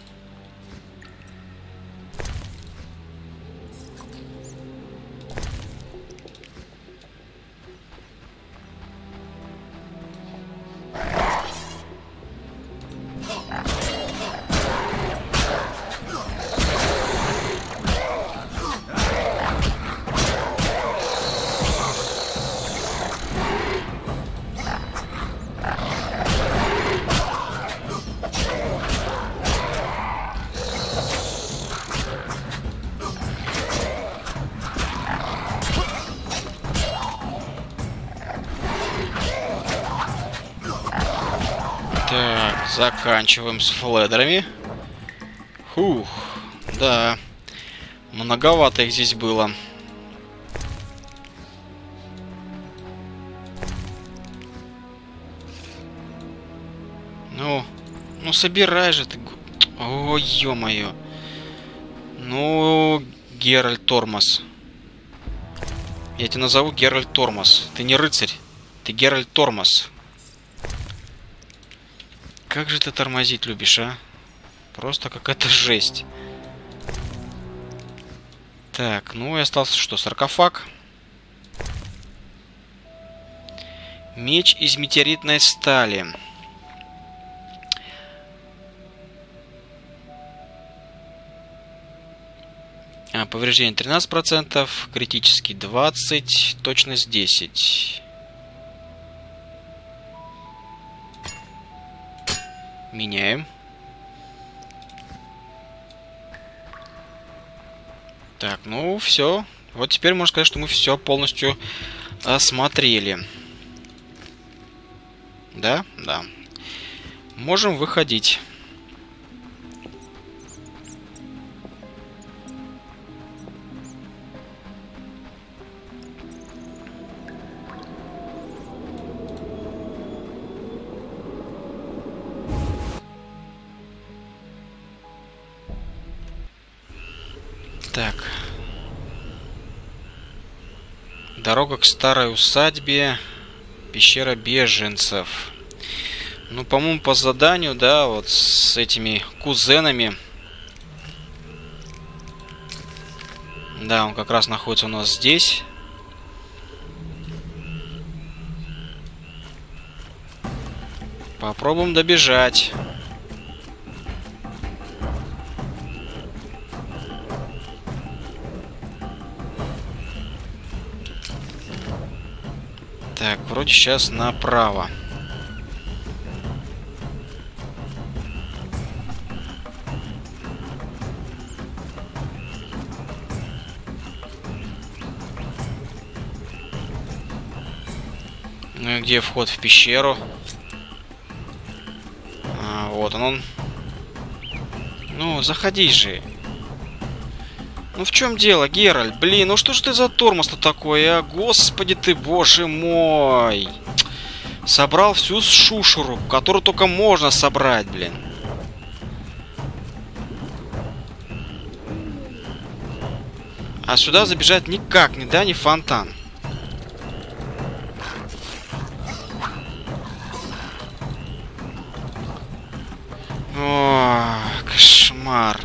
Так, заканчиваем с фледерами. Фух, да. Многовато их здесь было. Ну, ну собирай же ты. Ой, ё-моё. Ну, Геральт Тормоз. Я тебя назову Геральт Тормоз. Ты не рыцарь, ты Геральт Тормоз. Как же ты тормозить любишь, а? Просто какая-то жесть. Так, ну и остался что? Саркофаг. Меч из метеоритной стали. А, повреждение тринадцать процентов, критический двадцать, точность десять. Меняем. Так, ну все. Вот теперь можно сказать, что мы все полностью осмотрели. Да? Да. Можем выходить. Так. Дорога к старой усадьбе. Пещера беженцев. Ну, по-моему, по заданию, да, вот с этими кузенами. Да, он как раз находится у нас здесь. Попробуем добежать. Так, вроде сейчас направо. Ну и где вход в пещеру? А, вот он, он. Ну, заходи же. Ну в чем дело, Геральт? Блин, ну что ж ты за тормоз-то такой, а? Господи ты, боже мой. Собрал всю шушеру, которую только можно собрать, блин. А сюда забежать никак, ни да, ни фонтан. О, кошмар.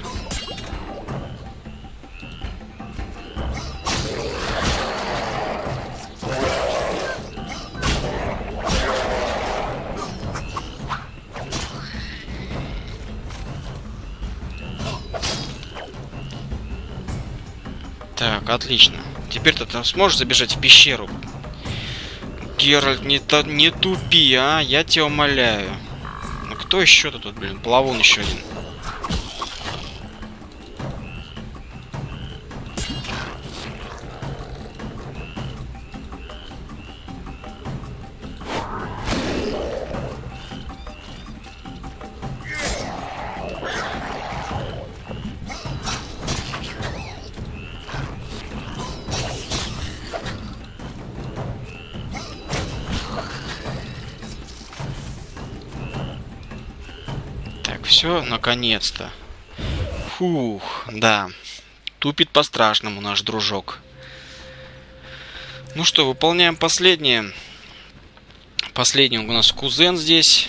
Так, отлично. Теперь ты сможешь забежать в пещеру? Геральт, не, то, не тупи, а? Я тебя умоляю. Ну кто еще-то тут, блин? Плавун еще один. Все, наконец-то. Фух, да. Тупит по-страшному наш дружок. Ну что, выполняем последнее. Последний у нас кузен здесь.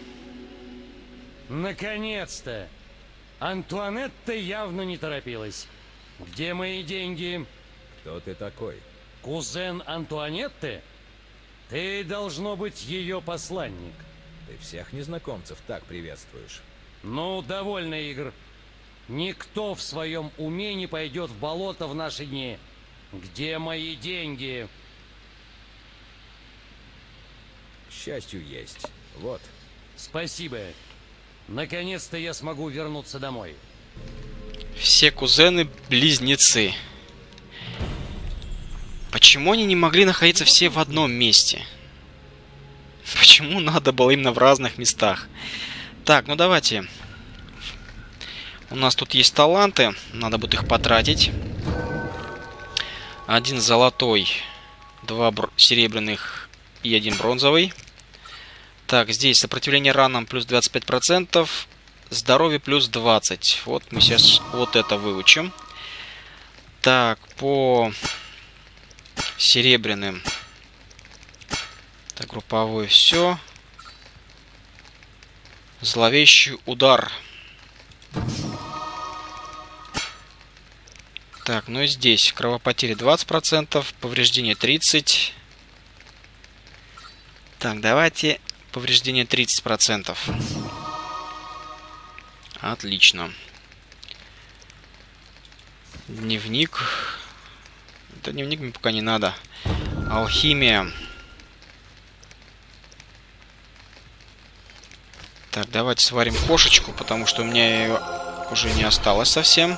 Наконец-то! Антуанетта явно не торопилась. Где мои деньги? Кто ты такой? Кузен Антуанетты? Ты, должно быть, ее посланник. Ты всех незнакомцев так приветствуешь. Ну, довольно игр. Никто в своем уме не пойдет в болото в наши дни. Где мои деньги? К счастью, есть. Вот. Спасибо. Наконец-то я смогу вернуться домой. Все кузены-близнецы. Почему они не могли находиться все в одном месте? Почему надо было именно в разных местах? Так, ну давайте. У нас тут есть таланты. Надо будет их потратить. Один золотой, два серебряных и один бронзовый. Так, здесь сопротивление ранам плюс двадцать пять процентов. Здоровье плюс двадцать. Вот мы сейчас вот это выучим. Так, по серебряным. Так, групповой все. Зловещий удар. Так, ну и здесь кровопотери двадцать процентов, повреждение тридцать процентов. Так, давайте повреждение тридцать процентов. Отлично. Дневник. Это дневник мне пока не надо. Алхимия. Так, давайте сварим кошечку, потому что у меня ее уже не осталось совсем.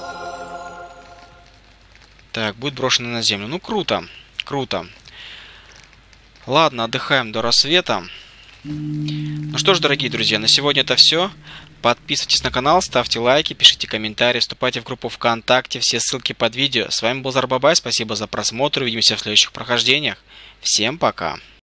Так, будет брошена на землю. Ну, круто. Круто. Ладно, отдыхаем до рассвета. Ну что ж, дорогие друзья, на сегодня это все. Подписывайтесь на канал, ставьте лайки, пишите комментарии, вступайте в группу ВКонтакте. Все ссылки под видео. С вами был Зарбабай. Спасибо за просмотр. Увидимся в следующих прохождениях. Всем пока.